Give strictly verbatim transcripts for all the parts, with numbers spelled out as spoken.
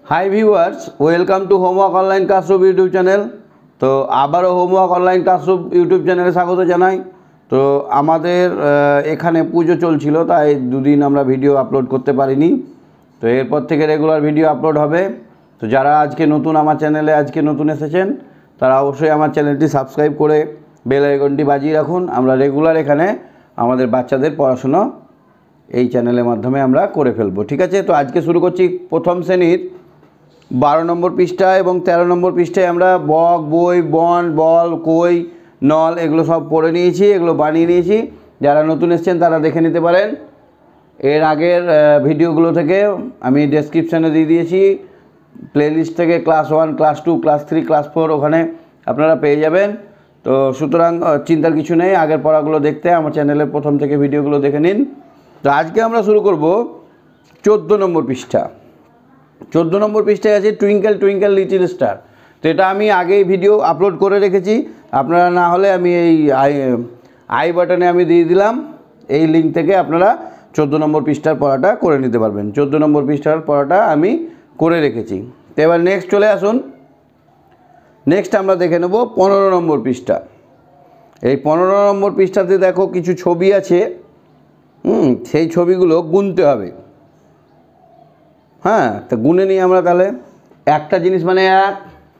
High viewers welcome to homework online classroom YouTube channel. तो आबारो homework online classroom YouTube चैनले स्वागत जानाई। तो आमादेर एखाने पुजो चलछिलो ताई दुदिन आमरा भिडियो आपलोड करते पारिनी। तो एरपर थेके रेगुलार भिडियो आपलोड होबे। तो जारा आजके नतून आमार चैनेले आजके नतून एसेछेन तारा अवश्यई आमार चैनेलटी सबस्क्राइब करे बेल आइकनटी बाजिए राखुन। आमरा रेगुलार एखाने आमादेर बाच्चादेर पढ़ाशोना এই চ্যানেলের মাধ্যমে আমরা করে ফেলবো। ঠিক আছে, তো আজকে শুরু করছি প্রথম শ্রেণীর বারো নম্বর পৃষ্ঠা এবং তেরো নম্বর পৃষ্ঠায় আমরা বক, বই, বন, বল, কই, নল এগুলো সব পড়ে নিয়েছি, এগুলো বানিয়ে নিয়েছি। যারা নতুন এসেছেন তারা দেখে নিতে পারেন। এর আগের ভিডিওগুলো থেকে আমি ডেসক্রিপশানে দিয়ে দিয়েছি, প্লেলিস্ট থেকে class one, class two, class three, class four ওখানে আপনারা পেয়ে যাবেন। তো সুতরাং চিন্তার কিছু নেই, আগের পড়াগুলো দেখতে আমার চ্যানেলের প্রথম থেকে ভিডিওগুলো দেখে নিন। তো আজকে আমরা শুরু করব চোদ্দো নম্বর পৃষ্ঠা। চোদ্দো নম্বর পৃষ্ঠায় আছে টুইঙ্কেল টুইঙ্কেল লিটল স্টার। তো এটা আমি আগেই ভিডিও আপলোড করে রেখেছি, আপনারা না হলে আমি এই আই আই বাটনে আমি দিয়ে দিলাম, এই লিঙ্ক থেকে আপনারা চোদ্দো নম্বর পৃষ্ঠার পড়াটা করে নিতে পারবেন। চোদ্দো নম্বর পৃষ্ঠার পড়াটা আমি করে রেখেছি। তো এবার নেক্সট চলে আসুন। নেক্সট আমরা দেখে নেব পনেরো নম্বর পৃষ্ঠা। এই পনেরো নম্বর পৃষ্ঠাতে দেখো কিছু ছবি আছে, হুম সেই ছবিগুলো গুনতে হবে। হ্যাঁ, তো গুনে নিই আমরা তাহলে। একটা জিনিস মানে এক,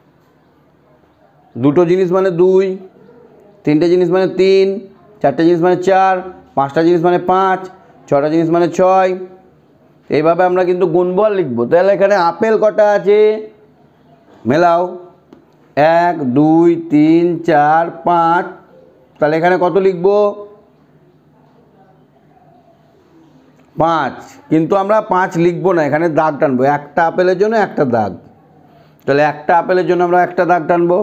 দুটো জিনিস মানে দুই, তিনটে জিনিস মানে তিন, চারটে জিনিস মানে চার, পাঁচটা জিনিস মানে পাঁচ, ছটা জিনিস মানে ছয়। এইভাবে আমরা কিন্তু গুনবো আর লিখবো। তাহলে এখানে আপেল কটা আছে মেলাও, এক, দুই, তিন, চার, পাঁচ। তাহলে এখানে কত লিখবো? পাঁচ। কিন্তু আমরা পাঁচ লিখবো না, এখানে দাগ টানবো। একটা আপেলের জন্য একটা দাগ। তাহলে একটা আপেলের জন্য আমরা একটা দাগ টানবো,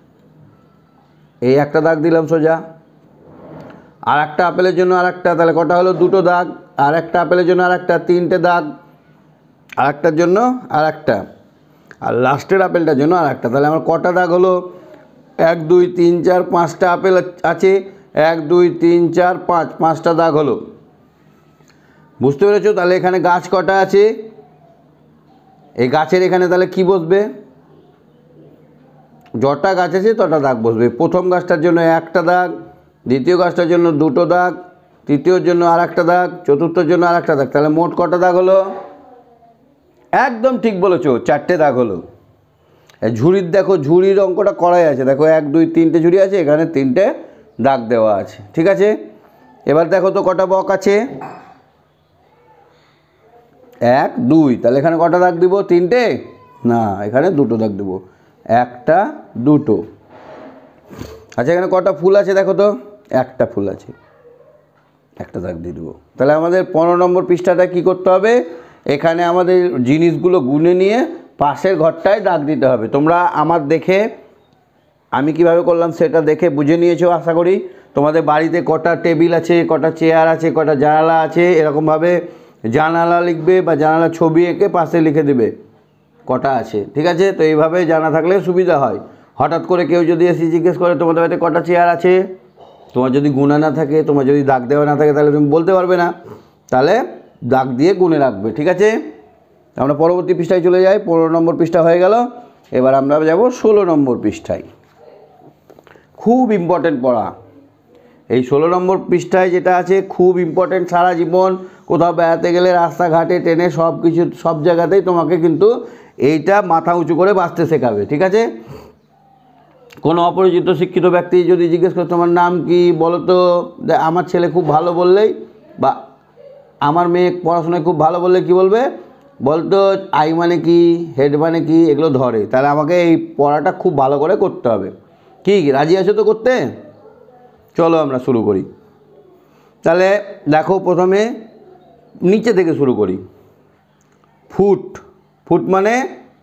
এই একটা দাগ দিলাম সোজা। আর একটা আপেলের জন্য আর একটা, তাহলে কটা হলো? দুটো দাগ। আর একটা আপেলের জন্য আর একটা, তিনটে দাগ। আর একটার জন্য আর একটা, আর লাস্টের আপেলটার জন্য আর একটা। তাহলে আমার কটা দাগ হলো? এক, দুই, তিন, চার, পাঁচটা আপেল আছে। এক, দুই, তিন, চার, পাঁচ, পাঁচটা দাগ হলো। বুঝতে পেরেছো? তাহলে এখানে গাছ কটা আছে? এই গাছের এখানে তাহলে কি বসবে? যটা গাছ আছে তটা দাগ বসবে। প্রথম গাছটার জন্য একটা দাগ, দ্বিতীয় গাছটার জন্য দুটো দাগ, তৃতীয়র জন্য আর একটা দাগ, চতুর্থর জন্য আর একটা দাগ। তাহলে মোট কটা দাগ হলো? একদম ঠিক বলেছো, চারটে দাগ হলো। ঝুড়ির দেখো, ঝুড়ির অঙ্কটা করাই আছে। দেখো এক, দুই, তিনটে ঝুড়ি আছে, এখানে তিনটে দাগ দেওয়া আছে। ঠিক আছে, এবার দেখো তো কটা বক আছে? এক, দুই। তাহলে এখানে কটা দাগ দিব? তিনটে না, এখানে দুটো দাগ দেবো। একটা, দুটো। আচ্ছা, এখানে কটা ফুল আছে দেখো তো? একটা ফুল আছে, একটা দাগ দিয়ে দেবো। তাহলে আমাদের পনেরো নম্বর পৃষ্ঠাটা কী করতে হবে? এখানে আমাদের জিনিসগুলো গুনে নিয়ে পাশের ঘরটায় দাগ দিতে হবে। তোমরা আমার দেখে আমি কিভাবে করলাম সেটা দেখে বুঝে নিয়েছো আশা করি। তোমাদের বাড়িতে কটা টেবিল আছে, কটা চেয়ার আছে, কটা জানালা আছে, এরকমভাবে জানালা লিখবে বা জানালা ছবি এঁকে পাশে লিখে দেবে কটা আছে। ঠিক আছে, তো এইভাবে জানা থাকলে সুবিধা হয়। হঠাৎ করে কেউ যদি এসে জিজ্ঞেস করে তোমাদের বাড়িতে কটা চেয়ার আছে, তোমার যদি গুণা না থাকে, তোমার যদি দাগ দেওয়া না থাকে, তাহলে তুমি বলতে পারবে না। তাহলে দাগ দিয়ে গুনে রাখবে। ঠিক আছে, আমরা পরবর্তী পৃষ্ঠায় চলে যাই। পনেরো নম্বর পৃষ্ঠা হয়ে গেল। এবার আমরা যাব ষোলো নম্বর পৃষ্ঠায়। খুব ইম্পর্টেন্ট পড়া এই ষোলো নম্বর পৃষ্ঠায় যেটা আছে, খুব ইম্পর্টেন্ট। সারা জীবন কোথাও বেড়াতে গেলে, রাস্তাঘাটে, ট্রেনে, সব কিছু সব জায়গাতেই তোমাকে কিন্তু এইটা মাথা উঁচু করে বাঁচতে শেখাবে। ঠিক আছে, কোনো অপরিচিত শিক্ষিত ব্যক্তি যদি জিজ্ঞেস করে তোমার নাম কি বলো তো, আমার ছেলে খুব ভালো বললেই বা আমার মেয়ে পড়াশোনায় খুব ভালো বললে কি বলবে? বলতো আই মানে কি, হেড মানে কি, এগুলো ধরে। তাহলে আমাকে এই পড়াটা খুব ভালো করে করতে হবে। কি রাজি আছো তো করতে? চলো আমরা শুরু করি। তাহলে দেখো, প্রথমে নিচে থেকে শুরু করি। ফুট, ফুট মানে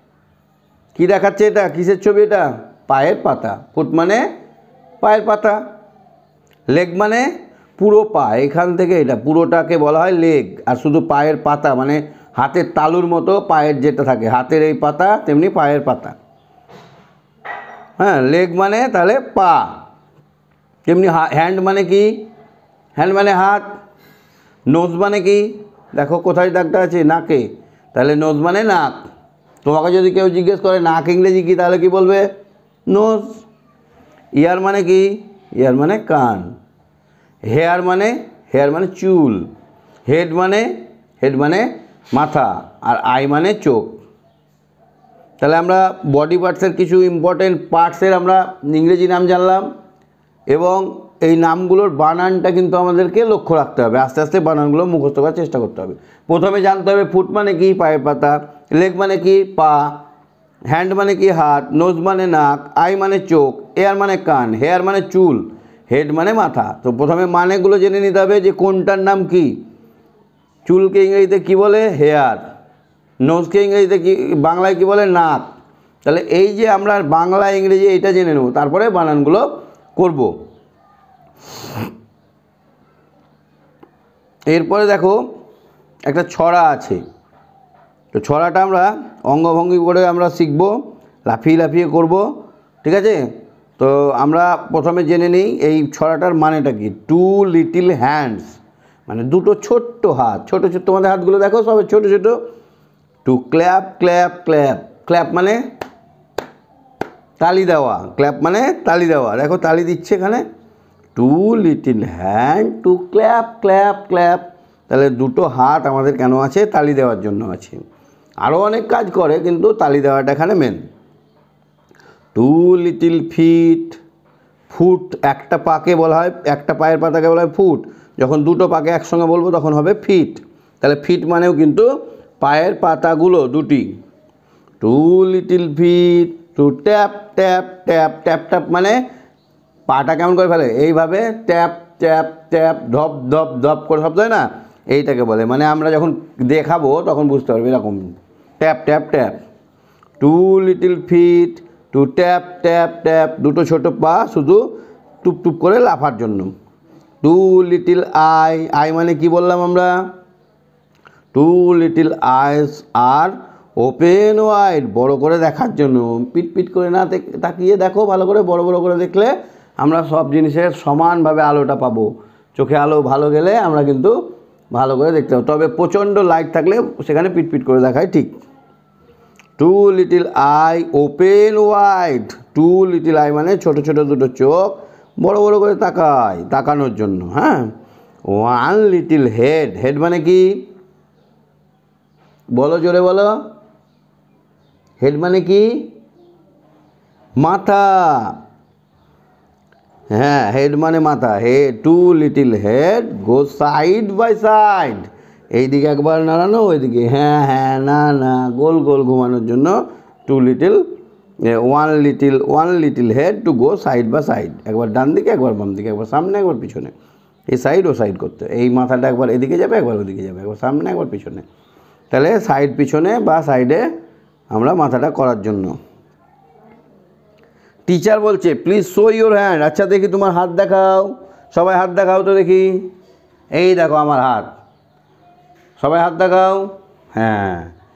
কি দেখাচ্ছে? এটা কিসের ছবি? এটা পায়ের পাতা। ফুট মানে পায়ের পাতা। লেগ মানে পুরো পা, এখান থেকে এটা পুরোটাকে বলা হয় লেগ। আর শুধু পায়ের পাতা মানে হাতের তালুর মতো পায়ের যেটা থাকে, হাতের এই পাতা তেমনি পায়ের পাতা। হ্যাঁ, লেগ মানে তাহলে পা। তেমনি হ্যান্ড মানে কি? হ্যান্ড মানে হাত। নোজ মানে কি? দেখো কোথায় দাগটা আছে? নাকে। তাহলে নোজ মানে নাক। তোমাকে যদি কেউ জিজ্ঞেস করে নাক ইংরেজি কী, তাহলে কি বলবে? নোজ। ইয়ার মানে কি? ইয়ার মানে কান। হেয়ার মানে, হেয়ার মানে চুল। হেড মানে, হেড মানে মাথা। আর আই মানে চোখ। তাহলে আমরা বডি পার্টসের কিছু ইম্পর্টেন্ট পার্টসের আমরা ইংরেজি নাম জানলাম, এবং এই নামগুলোর বানানটা কিন্তু আমাদেরকে লক্ষ্য রাখতে হবে। আস্তে আস্তে বানানগুলো মুখস্থ করার চেষ্টা করতে হবে। প্রথমে জানতে হবে ফুট মানে কি, পায়ের পাতা। লেগ মানে কি, পা। হ্যান্ড মানে কি, হাত। নোজ মানে নাক। আই মানে চোখ। এয়ার মানে কান। হেয়ার মানে চুল। হেড মানে মাথা। তো প্রথমে মানেগুলো জেনে নিতে হবে যে কোনটার নাম কি। চুলকে ইংরেজিতে কি বলে? হেয়ার। নোজকে ইংরেজিতে কি, বাংলায় কি বলে? নাক। তাহলে এই যে আমরা বাংলা ইংরেজি এইটা জেনে নেব, তারপরে বানানগুলো করব। এরপরে দেখো একটা ছড়া আছে, তো ছড়াটা আমরা অঙ্গভঙ্গি করে আমরা শিখব, লাফিয়ে লাফিয়ে করব, ঠিক আছে? তো আমরা প্রথমে জেনে নিই এই ছড়াটার মানেটা কি। টু লিটিল হ্যান্ডস মানে দুটো ছোট্ট হাত। ছোটো ছোটো তোমাদের হাতগুলো দেখো, সবে ছোটো ছোটো। To clap clap clap. Clap মানে তালি দেওয়া। ক্ল্যাপ মানে তালি দেওয়া। দেখো তালি দিচ্ছে এখানে। Two little hand to clap clap clap. তাহলে দুটো হাত আমাদের কেন আছে? তালি দেওয়ার জন্য আছে। আরও অনেক কাজ করে, কিন্তু তালি দেওয়াটা এখানে main. Two little feet. Foot একটা পাকে বলা হয়, একটা পায়ের পাতাকে বলা হয় ফুট। যখন দুটো পাকে একসঙ্গে বলবো তখন হবে ফিট। তাহলে ফিট মানেও কিন্তু পায়ের পাতাগুলো দুটি। Two little feet to tap tap tap. Tap tap মানে পাটা কেমন করে ফেলে? এইভাবে ট্যাপ ট্যাপ ট্যাপ, ধপ ধপ ধপ করে শব্দ হয় না, এইটাকে বলে। মানে আমরা যখন দেখাবো তখন বুঝতে পারবে এরকম tap tap tap. Two little feet to tap tap tap. দুটো ছোটো পা শুধু টুপ টুপ করে লাফার জন্য। Two little I. আই মানে কি বললাম আমরা? টু লিটিল আইস আর ওপেন ওয়াইড, বড় করে দেখার জন্য। পিট পিট করে না তাকিয়ে দেখো, ভালো করে বড় বড় করে দেখলে আমরা সব জিনিসের সমানভাবে আলোটা পাবো। চোখে আলো ভালো গেলে আমরা কিন্তু ভালো করে দেখতে পাবো। তবে প্রচণ্ড লাইট থাকলে সেখানে পিট পিট করে দেখায় ঠিক। Two little eye open wide. Two little eye মানে ছোটো ছোটো দুটো চোখ, বড় বড় করে তাকায়, তাকানোর জন্য। হ্যাঁ। One little head. হেড মানে কি বলো, জোরে বলো। হেড মানে কি? মাথা। হ্যাঁ, হেড মানে মাথা। Head. Two little head go side by side. এইদিকে একবার নাড়ানো, ওইদিকে হ্যাঁ হ্যাঁ না না, গোল গোল ঘুমানোর জন্য two little one little one little head to go side by side. একবার ডান দিকে, একবার বাম দিকে, একবার সামনে, একবার পিছনে। এই সাইড ও সাইড করতে, এই মাথাটা একবার এদিকে যাবে, একবার ওদিকে যাবে, একবার সামনে, একবার পিছনে। তাহলে সাইড পিছনে বা সাইডে আমরা মাথাটা করার জন্য। টিচার বলছে প্লিজ শো ইউর হ্যান্ড। আচ্ছা দেখি তোমার হাত দেখাও, সবাই হাত দেখাও তো দেখি। এই দেখো আমার হাত, সবাই হাত দেখাও। হ্যাঁ,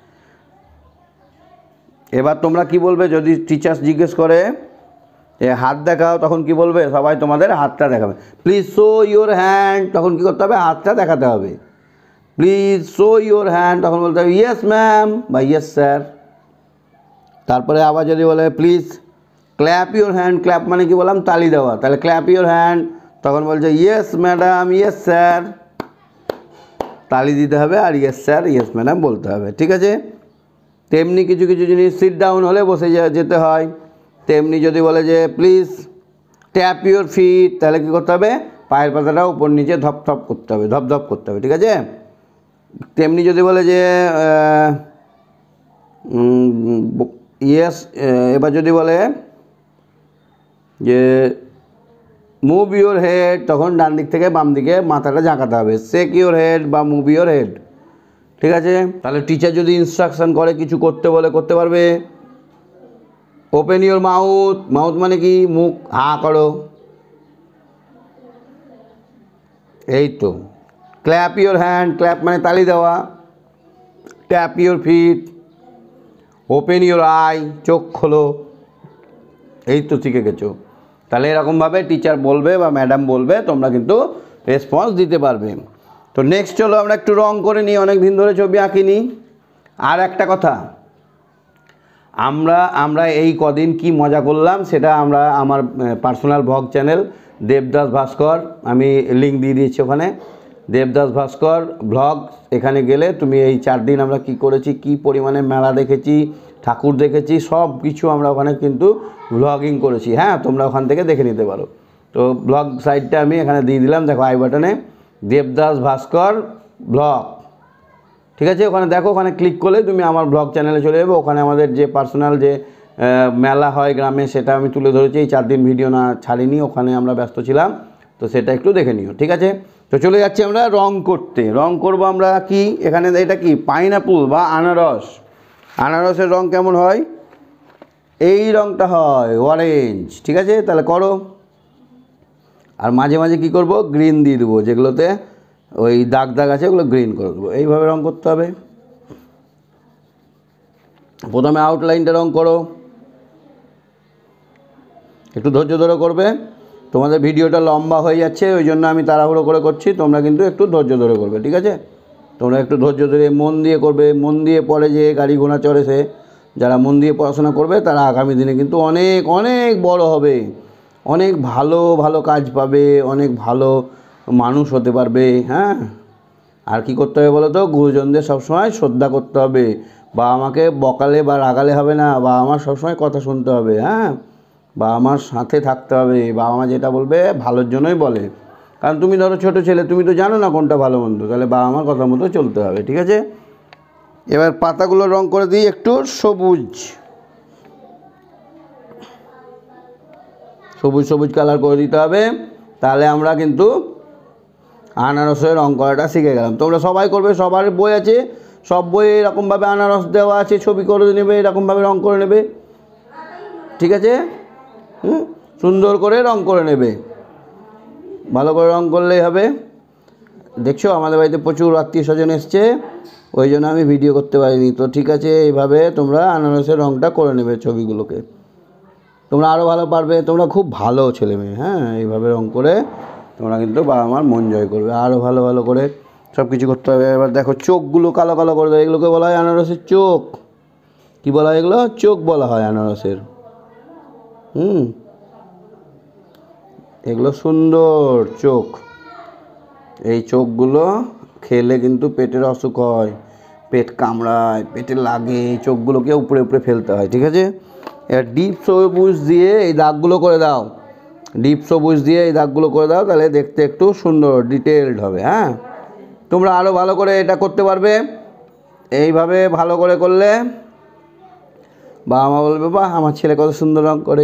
এবার তোমরা কি বলবে যদি টিচার জিজ্ঞেস করে এ হাত দেখাও, তখন কি বলবে? সবাই তোমাদের হাতটা দেখাবে। প্লিজ শো ইউর হ্যান্ড, তখন কী করতে হবে? হাতটা দেখাতে হবে। প্লিজ শো ইউর হ্যান্ড, তখন বলতে হবে ইয়েস ম্যাম বা ইয়েস স্যার। তারপরে আবার যদি বলে please clap your hand. Clap মানে কি বললাম? তালি দেওয়া। তাহলে ক্ল্যাপ ইউর হ্যান্ড, তখন বলছে ইয়েস ম্যাডাম ইয়েস স্যার। তালি দিতে হবে আর ইয়েস স্যার ইয়েস ম্যাডাম বলতে হবে, ঠিক আছে? তেমনি কিছু কিছু জিনিস সিট ডাউন হলে বসে যেতে হয়। তেমনি যদি বলে যে প্লিজ ট্যাপ ইউর ফিট, তাহলে কী করতে হবে? পায়ের পাতাটা উপর নিচে ধপ ধপ করতে হবে, ধপ ধপ করতে হবে, ঠিক আছে? তেমনি যদি বলে যে ইয়েস, এবার যদি বলে যে মুভ ইউর হেড, তখন ডান দিক থেকে বাম দিকে মাথাটা ঝাঁকাতে হবে। শেক ইউর হেড বা মুভ ইউর হেড, ঠিক আছে? তাহলে টিচার যদি ইনস্ট্রাকশন করে কিছু করতে বলে করতে পারবে। Open your mouth. মাউথ মানে কি? মুখ হা করো, এই তো। Clap your hand. ক্ল্যাপ মানে তালি দেওয়া। Tap your feet. Open your eye, চোখ খোলো। এই তো শিখে গেছো। তাহলে এরকমভাবে টিচার বলবে বা ম্যাডাম বলবে, তোমরা কিন্তু রেসপন্স দিতে পারবে। তো নেক্সট চলো আমরা একটু রং করে নিই, অনেক দিন ধরে ছবি আঁকিনি। আর একটা কথা, আমরা আমরা এই কদিন কি মজা করলাম সেটা আমরা আমার personal blog channel Debdas Bhaskar, আমি লিঙ্ক দিয়ে দিয়েছি ওখানে, দেবদাস ভাস্কর ব্লগ। এখানে গেলে তুমি এই চার দিন আমরা কি করেছি, কি পরিমাণে মেলা দেখেছি, ঠাকুর দেখেছি, সব কিছু আমরা ওখানে কিন্তু ব্লগিং করেছি। হ্যাঁ, তোমরা ওখান থেকে দেখে নিতে পারো। তো ব্লগ সাইটটা আমি এখানে দিয়ে দিলাম, দেখো আই বাটনে, দেবদাস ভাস্কর ব্লগ, ঠিক আছে? ওখানে দেখো, ওখানে ক্লিক করলে তুমি আমার ব্লগ চ্যানেলে চলে যাবে। ওখানে আমাদের যে পার্সোনাল যে মেলা হয় গ্রামে সেটা আমি তুলে ধরেছি। এই চার দিন ভিডিও না ছাড়িনি, ওখানে আমরা ব্যস্ত ছিলাম, তো সেটা একটু দেখে নিও, ঠিক আছে? তো চলে যাচ্ছি আমরা রং করতে। রং করব আমরা কি, এখানে এটা কি পাইনাপল বা আনারস। আনারসের রং কেমন হয়? এই রংটা হয় অরেঞ্জ, ঠিক আছে? তাহলে করো। আর মাঝে মাঝে কি করব, গ্রিন দিয়ে দেবো, যেগুলোতে ওই দাগ দাগ আছে ওগুলো গ্রিন করে দেবো। এইভাবে রং করতে হবে। প্রথমে আউটলাইনটা রং করো, একটু ধৈর্য ধরে করবে। তোমাদের ভিডিওটা লম্বা হয়ে যাচ্ছে, ওই জন্য আমি তাড়াহুড়ো করে করছি, তোমরা কিন্তু একটু ধৈর্য ধরে করবে, ঠিক আছে? তোমরা একটু ধৈর্য ধরে মন দিয়ে করবে। মন দিয়ে পড়ে যে গাড়ি ঘোড়া চড়ে, সে যারা মন দিয়ে পড়াশোনা করবে তারা আগামী দিনে কিন্তু অনেক অনেক বড় হবে, অনেক ভালো ভালো কাজ পাবে, অনেক ভালো মানুষ হতে পারবে। হ্যাঁ, আর কি করতে হবে বলো তো? গুরুজনদের সবসময় শ্রদ্ধা করতে হবে, বা আমাকে বকালে বা রাগালে হবে না, বা আমার সবসময় কথা শুনতে হবে। হ্যাঁ, বা আমার সাথে থাকতে হবে, বা আমার যেটা বলবে ভালোর জন্যই বলে। কারণ তুমি ধরো ছোটো ছেলে, তুমি তো জানো না কোনটা ভালো মন্দ, তাহলে বা আমার কথা মতো চলতে হবে, ঠিক আছে? এবার পাতাগুলো রং করে দিই একটু সবুজ, সবুজ সবুজ কালার করে দিতে হবে। তাহলে আমরা কিন্তু আনারসের রং করাটা শিখে গেলাম। তোমরা সবাই করবে, সবার বই আছে, সব বইয়ে এরকমভাবে আনারস দেওয়া আছে, ছবি করে নেবে, এরকমভাবে রং করে নেবে, ঠিক আছে? হুম, সুন্দর করে রং করে নেবে, ভালো করে রং করলেই হবে। দেখছো আমাদের বাড়িতে প্রচুর আত্মীয় স্বজন এসছে, ওই জন্য আমি ভিডিও করতে পারিনি। তো ঠিক আছে, এইভাবে তোমরা আনারসের রংটা করে নেবে ছবিগুলোকে, তোমরা আরও ভালো পারবে। তোমরা খুব ভালো ছেলে মেয়ে। হ্যাঁ, এইভাবে রং করে তোমরা কিন্তু বাবা মার মন জয় করবে। আরও ভালো ভালো করে সব কিছু করতে হবে। এবার দেখো চোখগুলো কালো কালো করে দেবে, এগুলোকে বলা হয় আনারসের চোখ। কী বলা হয় এগুলো? চোখ বলা হয় আনারসের। হুম, এগুলো সুন্দর চোখ। এই চোখগুলো খেলে কিন্তু পেটের অসুখ হয়, পেট কামড়ায়, পেটে লাগে, এই চোখগুলোকে উপরে উপরে ফেলতে হয়, ঠিক আছে? এবার ডিপ সবুজ দিয়ে এই দাগগুলো করে দাও, ডিপ সবুজ দিয়ে এই দাগগুলো করে দাও, তাহলে দেখতে একটু সুন্দর ডিটেলড হবে। হ্যাঁ, তোমরা আরও ভালো করে এটা করতে পারবে। এইভাবে ভালো করে করলে বাবা মা বলবে, বাহ আমার ছেলে কত সুন্দর রং করে।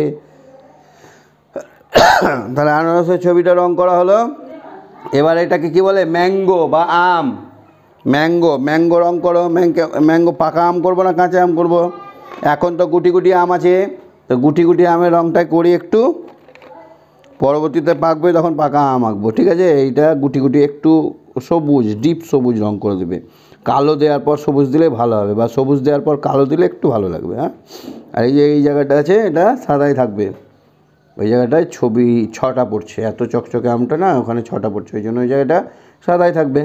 তাহলে আনারসের ছবিটা রং করা হলো। এবার এটাকে কি বলে? ম্যাঙ্গো বা আম। ম্যাঙ্গো, ম্যাঙ্গো রং করো। ম্যাঙ্গো ম্যাঙ্গো পাকা আম করবো না কাঁচা আম করবো? এখন তো গুটি গুটি আম আছে, তো গুটি গুটি আমের রংটা করি একটু, পরবর্তীতে পাকবে তখন পাকা আম আঁকবো, ঠিক আছে? এইটা গুটি গুটি একটু সবুজ, ডিপ সবুজ রং করে দেবে। কালো দেওয়ার পর সবুজ দিলে ভালো হবে, বা সবুজ দেওয়ার পর কালো দিলে একটু ভালো লাগবে। হ্যাঁ, আর এই যে এই জায়গাটা আছে এটা সাদাই থাকবে, ওই জায়গাটায় ছবি ছটা পড়ছে, এত চকচকে আমটা না, ওখানে ছটা পড়ছে, ওই জন্য ওই জায়গাটা সাদাই থাকবে।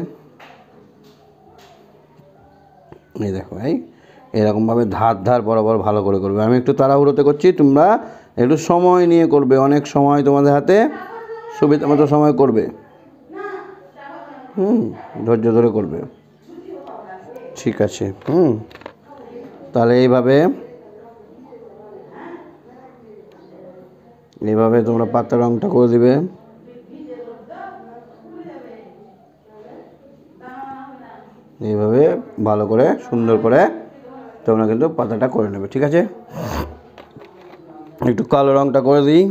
এই দেখো, এই এরকমভাবে ধার ধার বরাবর ভালো করে করবে। আমি একটু তাড়াহুড়োতে করছি, তোমরা একটু সময় নিয়ে করবে, অনেক সময় তোমাদের হাতে, সুবিধা মতো সময় করবে। হুম, ধৈর্য ধরে করবে, ঠিক আছে? হুম, তাহলে এইভাবে এইভাবে তোমরা পাতা রংটা করে দিবে। এইভাবে ভালো করে সুন্দর করে তোমরা কিন্তু পাতাটা করে নেবে, ঠিক আছে? একটু কালো রংটা করে দিই,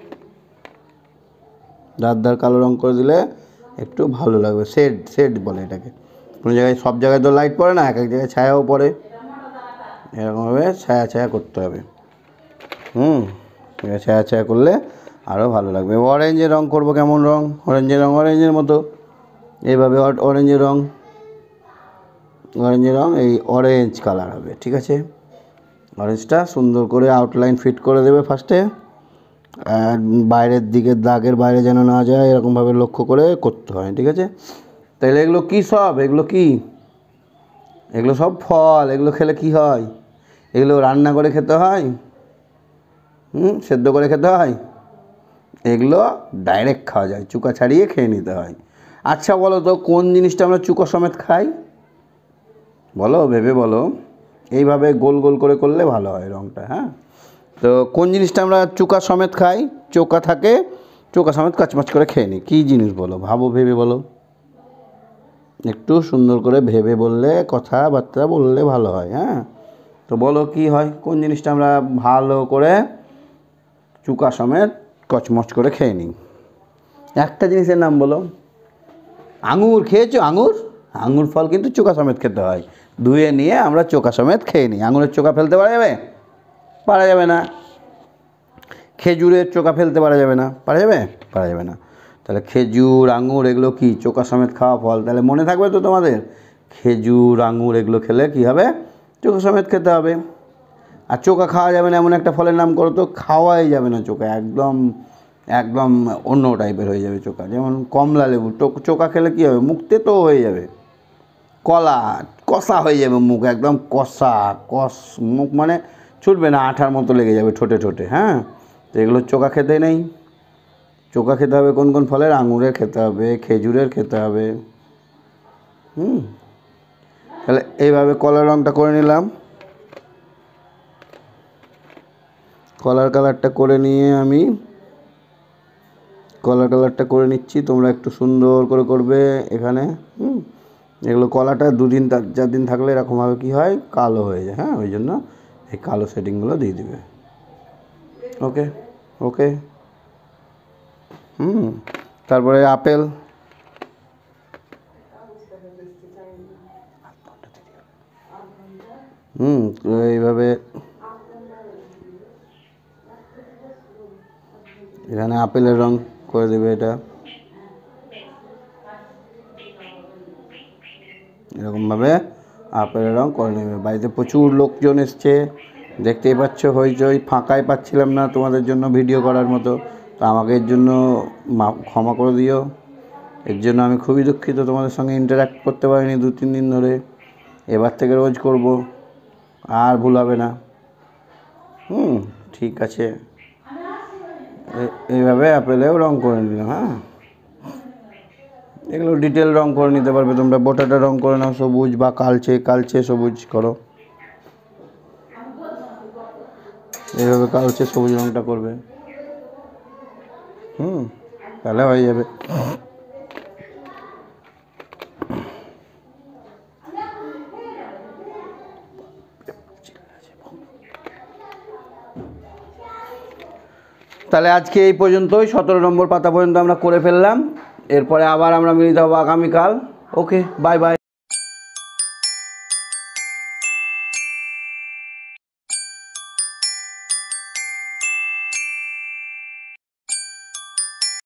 দাঁত দাঁত কালো রং করে দিলে একটু ভালো লাগবে। শেড শেড বলে এটাকে। কোনো জায়গায়, সব জায়গায় তো লাইট পড়ে না, এক এক জায়গায় ছায়াও পড়ে, এরকমভাবে ছায়া ছায়া করতে হবে। হুম, ছায়া ছায়া করলে আরও ভালো লাগবে। অরেঞ্জের রং করব, কেমন রং? অরেঞ্জের রং অরেঞ্জের মতো, এইভাবে অরেঞ্জের রং, অরেঞ্জের রং এই অরেঞ্জ কালার হবে, ঠিক আছে? অরেঞ্জটা সুন্দর করে আউটলাইন ফিট করে দেবে ফার্স্টে, আর বাইরের দিকে দাগের বাইরে যেন না যায় এরকমভাবে লক্ষ্য করে করতে হয়, ঠিক আছে? তাহলে এগুলো কী সব? এগুলো কি? এগুলো সব ফল। এগুলো খেলে কি হয়? এগুলো রান্না করে খেতে হয়, হুম সেদ্ধ করে খেতে হয়, এগুলো ডাইরেক্ট খাওয়া যায়, চুকা ছাড়িয়ে খেয়ে নিতে হয়। আচ্ছা বলো তো কোন জিনিসটা আমরা চুকা সমেত খাই? বলো, ভেবে বলো। এইভাবে গোল গোল করে করলে ভালো হয় রঙটা। হ্যাঁ, তো কোন জিনিসটা আমরা চুকা সমেত খাই, চোকা থাকে, চোকা সমেত কাচমাচ করে খেয়ে নিই, কী জিনিস বলো? ভাবো, ভেবে বলো। একটু সুন্দর করে ভেবে বললে, কথাবার্তা বললে ভালো হয়। হ্যাঁ, তো বলো কি হয়, কোন জিনিসটা আমরা ভালো করে চুকা সমেত কচমচ করে খেয়ে নিই? একটা জিনিসের নাম বলো। আঙুর খেয়েছো? আঙুর, আঙুর ফল কিন্তু চোকা সমেত খেতে হয়, ধুয়ে নিয়ে আমরা চোকা সমেত খেয়ে নিই। আঙুরের চোকা ফেলতে পারা যাবে? পারা যাবে না। খেজুরের চোকা ফেলতে পারা যাবে না? পারা যাবে? পারা যাবে না। তাহলে খেজুর, আঙুর এগুলো কি চোকা সমেত খাওয়া ফল? তাহলে মনে থাকবে তো তোমাদের, খেজুর, আঙুর এগুলো খেলে কী হবে? চোকা সমেত খেতে হবে। আর চোকা খাওয়া যাবে না এমন একটা ফলের নাম করো তো। খাওয়াই যাবে না চোকা, একদম একদম অন্য টাইপের হয়ে যাবে চোকা। যেমন কমলা লেবু, চোকা খেলে কী হবে? মুখ তেতো হয়ে যাবে। কলা, কষা হয়ে যাবে মুখ, একদম কষা কষ মুখ, মানে ছুটবে না, আঠার মতো লেগে যাবে ঠোঁটে ঠোঁটে। হ্যাঁ, তো এগুলো চোকা খেতে নেই। চোকা খেতে হবে কোন কোন ফলের? আঙুরের খেতে হবে, খেজুরের খেতে হবে। হুম, তাহলে এইভাবে কলার রঙটা করে নিলাম। কলার কালারটা করে নিয়ে আমি কলার কালারটা করে নিচ্ছি, তোমরা একটু সুন্দর করে করবে এখানে। হুম, এগুলো কলাটা দুদিন চার দিন থাকলে এরকমভাবে কী হয়? কালো হয়ে যায়। হ্যাঁ, ওই জন্য এই কালো সেটিংগুলো দিয়ে দিবে। ওকে ওকে হুম, তারপরে আপেল, হুম তো এইভাবে এখানে আপেলের রং করে দেবে। এটা এরকমভাবে আপেলের রং করে নেবে। বাড়িতে প্রচুর লোকজন এসছে, দেখতেই পাচ্ছ হইচই, ফাঁকাই পাচ্ছিলাম না তোমাদের জন্য ভিডিও করার মতো। তো আমাকে এর জন্য ক্ষমা করে দিও, এর জন্য আমি খুবই দুঃখিত। তোমাদের সঙ্গে ইন্টারঅ্যাক্ট করতে পারিনি দু তিন দিন ধরে। এবার থেকে রোজ করব, আর ভুল হবে না। হুম, ঠিক আছে। এইভাবে আপেলেও রং করে নিলাম। হ্যাঁ, এগুলো ডিটেল রং করে নিতে পারবে তোমরা। বোটাটা রং করে নাও সবুজ, বা কালচে কালচে সবুজ করো। এইভাবে কালচে সবুজ রংটা করবে। হুম, তাহলে হয়ে যাবে। তাহলে আজকে এই পর্যন্তই, সতেরো নম্বর পাতা পর্যন্ত আমরা করে ফেললাম। এরপরে আবার আমরা মিলিত হবো আগামীকাল। Okay, bye by.